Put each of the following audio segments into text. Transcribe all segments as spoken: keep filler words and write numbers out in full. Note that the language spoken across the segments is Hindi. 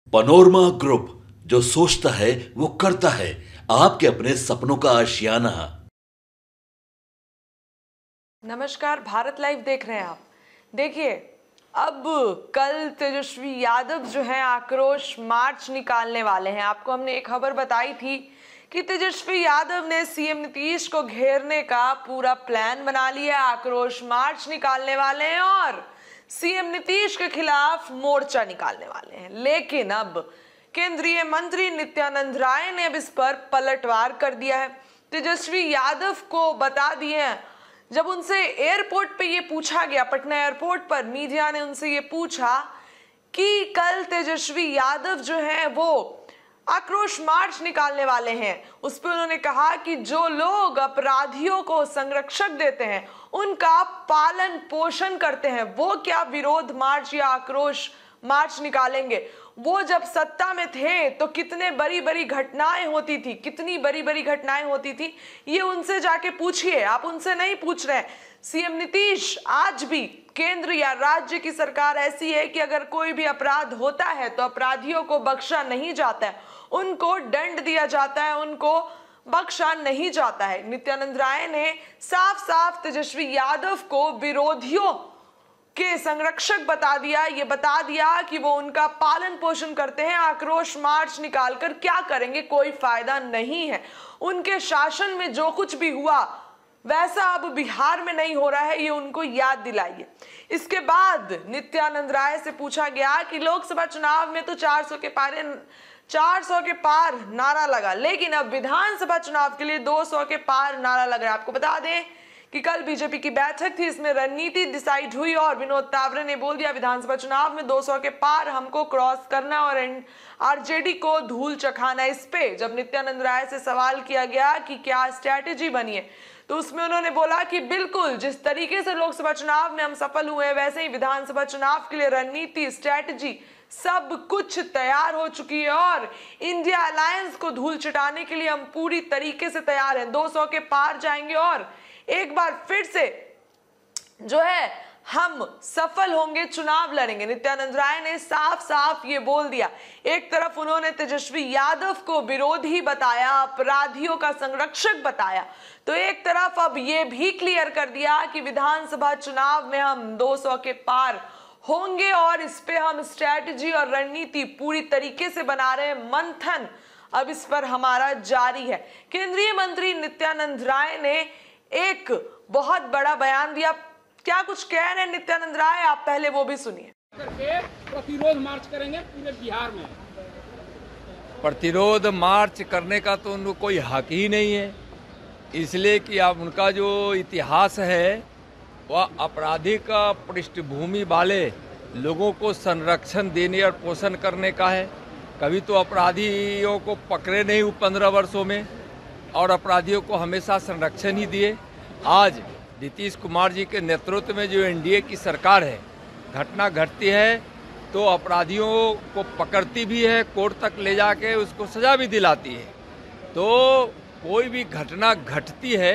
पनोरमा ग्रुप, जो सोचता है वो करता है। आपके अपने सपनों का आशियाना। नमस्कार, भारत लाइव देख रहे हैं आप। देखिए, अब कल तेजस्वी यादव जो है आक्रोश मार्च निकालने वाले हैं। आपको हमने एक खबर बताई थी कि तेजस्वी यादव ने सीएम नीतीश को घेरने का पूरा प्लान बना लिया। आक्रोश मार्च निकालने वाले हैं और सीएम नीतीश के खिलाफ मोर्चा निकालने वाले हैं। लेकिन अब केंद्रीय मंत्री नित्यानंद राय ने अब इस पर पलटवार कर दिया है। तेजस्वी यादव को बता दिए हैं, जब उनसे एयरपोर्ट पे ये पूछा गया, पटना एयरपोर्ट पर मीडिया ने उनसे ये पूछा कि कल तेजस्वी यादव जो है वो आक्रोश मार्च निकालने वाले हैं, उस पर उन्होंने कहा कि जो लोग अपराधियों को संरक्षक देते हैं, उनका पालन पोषण करते हैं, वो क्या विरोध मार्च या आक्रोश मार्च निकालेंगे? वो जब सत्ता में थे तो कितने बड़ी बड़ी घटनाएं होती थी, कितनी बड़ी बड़ी घटनाएं होती थी, ये उनसे जाके पूछिए। आप उनसे नहीं पूछ रहे। सीएम नीतीश, आज भी केंद्र या राज्य की सरकार ऐसी है कि अगर कोई भी अपराध होता है तो अपराधियों को बख्शा नहीं जाता है, उनको दंड दिया जाता है, उनको बख्शा नहीं जाता है। नित्यानंद राय ने साफ साफ तेजस्वी यादव को विरोधियों के संरक्षक बता दिया। ये बता दिया कि वो उनका पालन पोषण करते हैं। आक्रोश मार्च निकालकर क्या करेंगे, कोई फायदा नहीं है। उनके शासन में जो कुछ भी हुआ वैसा अब बिहार में नहीं हो रहा है, ये उनको याद दिलाइए। इसके बाद नित्यानंद राय से पूछा गया कि लोकसभा चुनाव में तो चार सौ के पार चार सौ के पार नारा लगा, लेकिन अब विधानसभा चुनाव के लिए दो सौ के पार नारा लग रहा है। आपको बता दें कि कल बीजेपी की बैठक थी, इसमें रणनीति डिसाइड हुई और विनोद तावरे ने बोल दिया विधानसभा चुनाव में दो सौ के पार हमको क्रॉस करना और आरजेडी को धूल चखाना। इस पे जब नित्यानंद राय से सवाल किया गया कि क्या स्ट्रैटेजी बनी है, तो उसमें उन्होंने बोला कि बिल्कुल जिस तरीके से लोकसभा चुनाव में हम सफल हुए हैं, वैसे ही विधानसभा चुनाव के लिए रणनीति, स्ट्रैटेजी सब कुछ तैयार हो चुकी है और इंडिया अलायंस को धूल चटाने के लिए हम पूरी तरीके से तैयार हैं। दो सौ के पार जाएंगे और एक बार फिर से जो है हम सफल होंगे, चुनाव लड़ेंगे। नित्यानंद राय ने साफ साफ ये बोल दिया। एक तरफ उन्होंने तेजस्वी यादव को विरोधी बताया, अपराधियों का संरक्षक बताया, तो एक तरफ अब ये भी क्लियर कर दिया कि विधानसभा चुनाव में हम दो सौ के पार होंगे और इस पे हम स्ट्रैटेजी और रणनीति पूरी तरीके से बना रहे हैं। मंथन अब इस पर हमारा जारी है। केंद्रीय मंत्री नित्यानंद राय ने एक बहुत बड़ा बयान दिया। क्या कुछ कह रहे हैं नित्यानंद राय, आप पहले वो भी सुनिए। प्रतिरोध मार्च करेंगे पूरे बिहार में। प्रतिरोध मार्च करने का तो उनको कोई हक ही नहीं है, इसलिए कि अब उनका जो इतिहास है वह आपराधिक पृष्ठभूमि वाले लोगों को संरक्षण देने और पोषण करने का है। कभी तो अपराधियों को पकड़े नहीं वो पंद्रह वर्षों में, और अपराधियों को हमेशा संरक्षण ही दिए। आज नीतीश कुमार जी के नेतृत्व में जो एनडीए की सरकार है, घटना घटती है तो अपराधियों को पकड़ती भी है, कोर्ट तक ले जाके उसको सजा भी दिलाती है। तो कोई भी घटना घटती है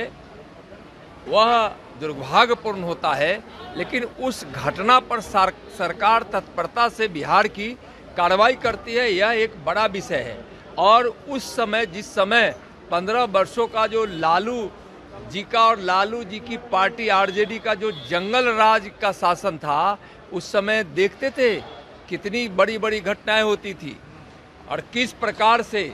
वह दुर्भाग्यपूर्ण होता है, लेकिन उस घटना पर सर, सरकार तत्परता से बिहार की कार्रवाई करती है, यह एक बड़ा विषय है। और उस समय जिस समय पंद्रह वर्षों का जो लालू जी का और लालू जी की पार्टी आरजेडी का जो जंगल राज का शासन था, उस समय देखते थे कितनी बड़ी बड़ी घटनाएं होती थी और किस प्रकार से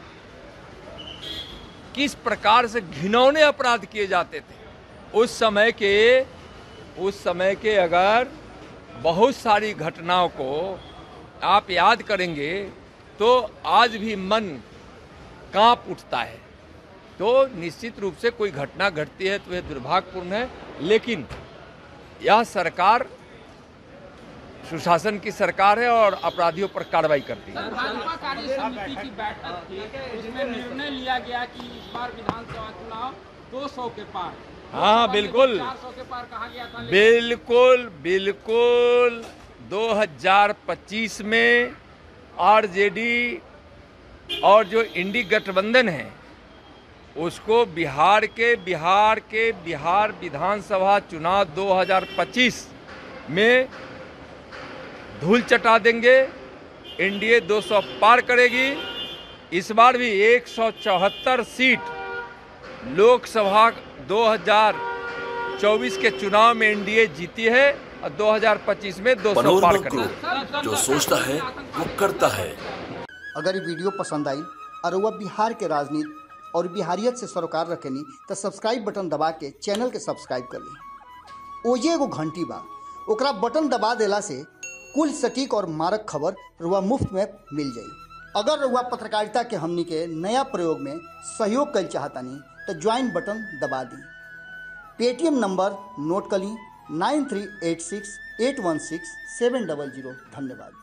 किस प्रकार से घिनौने अपराध किए जाते थे। उस समय के उस समय के अगर बहुत सारी घटनाओं को आप याद करेंगे तो आज भी मन कांप उठता है। तो निश्चित रूप से कोई घटना घटती है तो यह दुर्भाग्यपूर्ण है, लेकिन यह सरकार सुशासन की सरकार है और अपराधियों पर कार्रवाई करती है। भाजपा कार्य समिति की बैठक थी, उसमें निर्णय लिया गया कि इस बार विधानसभा चुनाव दो सौ के पार। हाँ बिल्कुल, चार सौ के पार कहा गया था। बिल्कुल बिल्कुल दो हज़ार पच्चीस में आरजेडी और जो इंडी गठबंधन है उसको बिहार के बिहार के बिहार विधानसभा चुनाव दो हज़ार पच्चीस में धूल चटा देंगे। एनडीए दो सौ पार करेगी। इस बार भी एक सौ चौहत्तर सीट लोकसभा दो हज़ार चौबीस के चुनाव में एनडीए जीती है और दो हज़ार पच्चीस में दो सौ पार मनोरमा करेगी। ग्रुप, जो सोचता है वो करता है। अगर ये वीडियो पसंद आई और वह बिहार के राजनीति और बिहारियत से सरोकार रखेनी तो सब्सक्राइब बटन दबा के चैनल के सब्सक्राइब कर ली। ओजे एगो घंटी बा, ओकरा बटन दबा देला से कुल सटीक और मारक खबर रुआ मुफ्त में मिल जाई। अगर रुआ पत्रकारिता के हमनी के नया प्रयोग में सहयोग कर चाहतानी तो ज्वाइन बटन दबा दी। पेटीएम नंबर नोट कर ली nine three eight six eight one six seven double zero. धन्यवाद।